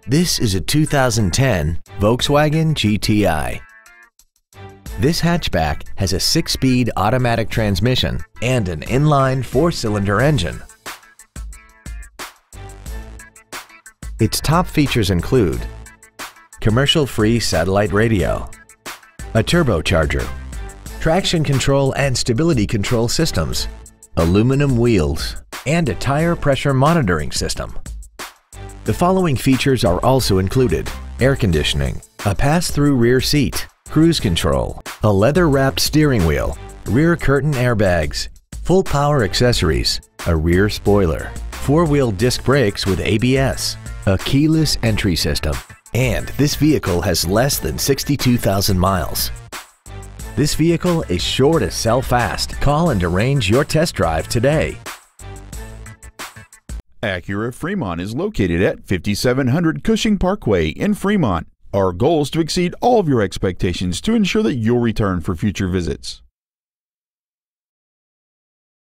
This is a 2010 Volkswagen GTI. This hatchback has a 6-speed automatic transmission and an inline 4-cylinder engine. Its top features include commercial-free satellite radio, a turbocharger, traction control and stability control systems, aluminum wheels, and a tire pressure monitoring system. The following features are also included: air conditioning, a pass-through rear seat, cruise control, a leather-wrapped steering wheel, rear curtain airbags, full power accessories, a rear spoiler, 4-wheel disc brakes with ABS, a keyless entry system, and this vehicle has less than 62,000 miles. This vehicle is sure to sell fast. Call and arrange your test drive today. Acura Fremont is located at 5700 Cushing Parkway in Fremont. Our goal is to exceed all of your expectations to ensure that you'll return for future visits.